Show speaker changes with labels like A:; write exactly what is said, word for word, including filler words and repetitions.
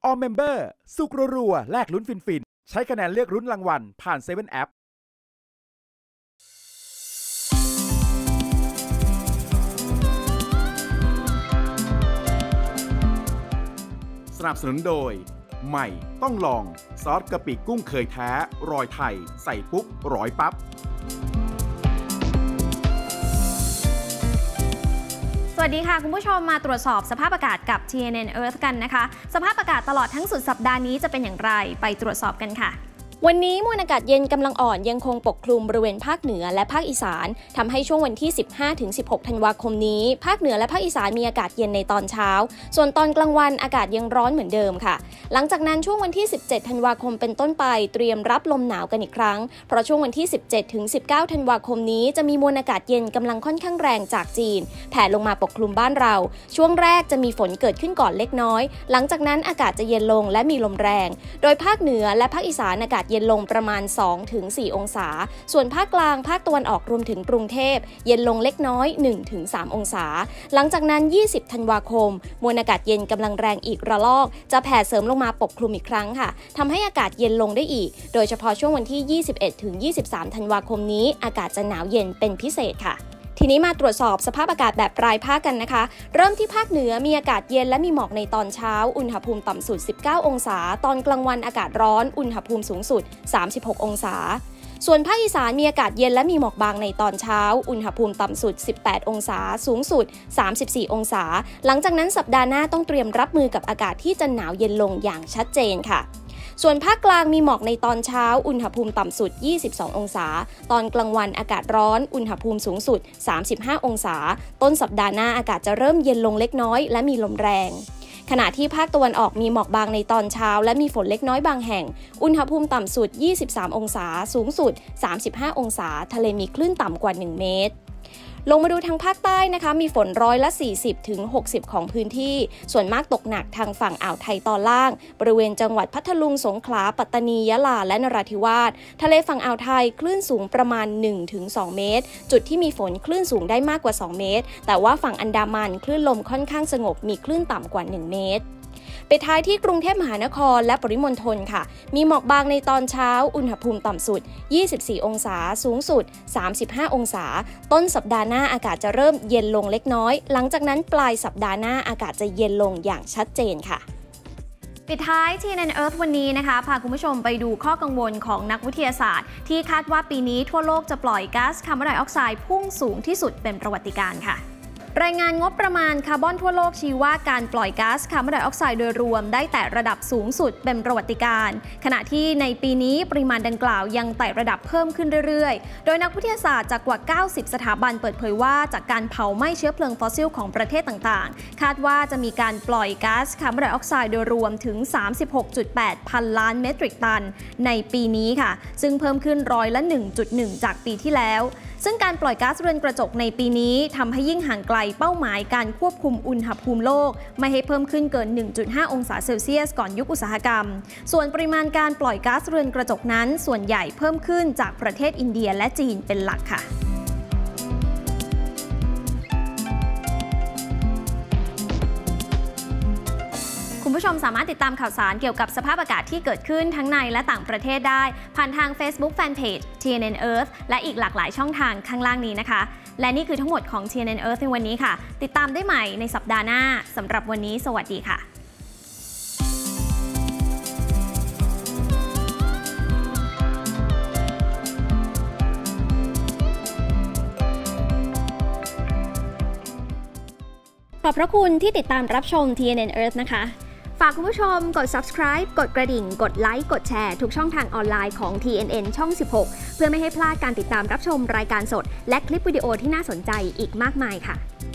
A: All Member สุกรัวๆแลกลุ้นฟินๆใช้คะแนนเลือกลุ้นรางวัลผ่านเซเว่น App สนับสนุนโดยใหม่ต้องลองซอสกะปิกุ้งเคยแท้รอยไทยใส่ปุ๊บร้อยปั๊บ
B: สวัสดีค่ะคุณผู้ชมมาตรวจสอบสภาพอากาศกับ ที เอ็น เอ็น Earth กันนะคะสภาพอากาศตลอดทั้งสุดสัปดาห์นี้จะเป็นอย่างไรไปตรวจสอบกันค่ะวันนี้มวลอากาศเย็นกำลังอ่อนยังคงปกคลุมบริเวณภาคเหนือและภาคอีสานทำให้ช่วงวันที่ สิบห้าถึงสิบหก ธันวาคมนี้ภาคเหนือและภาคอีสานมีอากาศเย็นในตอนเช้าส่วนตอนกลางวันอากาศยังร้อนเหมือนเดิมค่ะหลังจากนั้นช่วงวันที่ สิบเจ็ด ธันวาคมเป็นต้นไปเตรียมรับลมหนาวกันอีกครั้งเพราะช่วงวันที่ สิบเจ็ดถึงสิบเก้า ธันวาคมนี้จะมีมวลอากาศเย็นกำลังค่อนข้างแรงจากจีนแผ่ลงมาปกคลุมบ้านเราช่วงแรกจะมีฝนเกิดขึ้นก่อนเล็กน้อยหลังจากนั้นอากาศจะเย็นลงและมีลมแรงโดยภาคเหนือและภาคอีสานอากาศเย็นลงประมาณสองถึงสี่ องศาส่วนภาคกลางภาคตะวันออกรวมถึงกรุงเทพเย็นลงเล็กน้อย หนึ่งถึงสาม องศาหลังจากนั้น ยี่สิบ ธันวาคมมวลอากาศเย็นกำลังแรงอีกระลอกจะแผ่เสริมลงมาปกคลุมอีกครั้งค่ะทำให้อากาศเย็นลงได้อีกโดยเฉพาะช่วงวันที่ ยี่สิบเอ็ดถึงยี่สิบสาม ธันวาคมนี้อากาศจะหนาวเย็นเป็นพิเศษค่ะทีนี้มาตรวจสอบสภาพอากาศแบบรายภาคกันนะคะเริ่มที่ภาคเหนือมีอากาศเย็นและมีหมอกในตอนเช้าอุณหภูมิต่ำสุดสิบเก้าองศาตอนกลางวันอากาศร้อนอุณหภูมิสูงสุดสามสิบหกองศาส่วนภาคอีสานมีอากาศเย็นและมีหมอกบางในตอนเช้าอุณหภูมิต่ำสุดสิบแปดองศาสูงสุดสามสิบสี่องศาหลังจากนั้นสัปดาห์หน้าต้องเตรียมรับมือกับอากาศที่จะหนาวเย็นลงอย่างชัดเจนค่ะส่วนภาคกลางมีหมอกในตอนเช้าอุณหภูมิต่ำสุดยี่สิบสององศาตอนกลางวันอากาศร้อนอุณหภูมิสูงสุดสามสิบห้าองศาต้นสัปดาห์หน้าอากาศจะเริ่มเย็นลงเล็กน้อยและมีลมแรงขณะที่ภาคตะวันออกมีหมอกบางในตอนเช้าและมีฝนเล็กน้อยบางแห่งอุณหภูมิต่ำสุดยี่สิบสามองศาสูงสุดสามสิบห้าองศาทะเลมีคลื่นต่ำกว่าหนึ่งเมตรลงมาดูทางภาคใต้นะคะมีฝนร้อยละสี่สิบถึงหกสิบของพื้นที่ส่วนมากตกหนักทางฝั่งอ่าวไทยตอนล่างบริเวณจังหวัดพัทลุงสงขลาปัตตานียะลาและนราธิวาสทะเลฝั่งอ่าวไทยคลื่นสูงประมาณ หนึ่งถึงสอง เมตรจุดที่มีฝนคลื่นสูงได้มากกว่าสองเมตรแต่ว่าฝั่งอันดามันคลื่นลมค่อนข้างสงบมีคลื่นต่ำกว่าหนึ่งเมตรไปท้ายที่กรุงเทพมหานครและปริมณฑลค่ะมีหมอกบางในตอนเช้าอุณหภูมิต่ำสุดยี่สิบสี่องศาสูงสุดสามสิบห้าองศาต้นสัปดาห์หน้าอากาศจะเริ่มเย็นลงเล็กน้อยหลังจากนั้นปลายสัปดาห์หน้าอากาศจะเย็นลงอย่างชัดเจนค่ะปิดท้าย ที เอ็น เอ็น Earth วันนี้นะคะพาคุณผู้ชมไปดูข้อกังวลของนักวิทยาศาสตร์ที่คาดว่าปีนี้ทั่วโลกจะปล่อยก๊าซคาร์บอนไดออกไซด์พุ่งสูงที่สุดเป็นประวัติการณ์ค่ะรายงานงบประมาณคาร์บอนทั่วโลกชี้ว่าการปล่อยก๊าซคาร์บอนไดออกไซด์โดยรวมได้แต่ระดับสูงสุดเป็นประวัติการณ์ขณะที่ในปีนี้ปริมาณดังกล่าวยังไต่ระดับเพิ่มขึ้นเรื่อยๆโดยนักวิทยาศาสตร์จากกว่าเก้าสิบสถาบันเปิดเผยว่าจากการเผาไหม้เชื้อเพลิงฟอสซิลของประเทศต่างๆคาดว่าจะมีการปล่อยก๊าซคาร์บอนไดออกไซด์โดยรวมถึง สามสิบหกจุดแปด พันล้านเมตริกตันในปีนี้ค่ะซึ่งเพิ่มขึ้นร้อยละ หนึ่งจุดหนึ่ง จากปีที่แล้วซึ่งการปล่อยก๊าซเรือนกระจกในปีนี้ทำให้ยิ่งห่างไกลเป้าหมายการควบคุมอุณหภูมิโลกไม่ให้เพิ่มขึ้นเกิน หนึ่งจุดห้า องศาเซลเซียสก่อนยุคอุตสาหกรรมส่วนปริมาณการปล่อยก๊าซเรือนกระจกนั้นส่วนใหญ่เพิ่มขึ้นจากประเทศอินเดียและจีนเป็นหลักค่ะคุณผู้ชมสามารถติดตามข่าวสารเกี่ยวกับสภาพอากาศที่เกิดขึ้นทั้งในและต่างประเทศได้ผ่านทาง Facebook Fanpage ที เอ็น เอ็น Earth และอีกหลากหลายช่องทางข้างล่างนี้นะคะและนี่คือทั้งหมดของ ที เอ็น เอ็น Earth ในวันนี้ค่ะติดตามได้ใหม่ในสัปดาห์หน้าสำหรับวันนี้สวัสดีค่ะขอบพระคุณที่ติดตามรับชม ที เอ็น เอ็น Earth นะคะฝากคุณผู้ชมกด Subscribe กดกระดิ่งกดไลค์กดแชร์ทุกช่องทางออนไลน์ของ ที เอ็น เอ็น ช่อง สิบหกเพื่อไม่ให้พลาดการติดตามรับชมรายการสดและคลิปวิดีโอที่น่าสนใจอีกมากมายค่ะ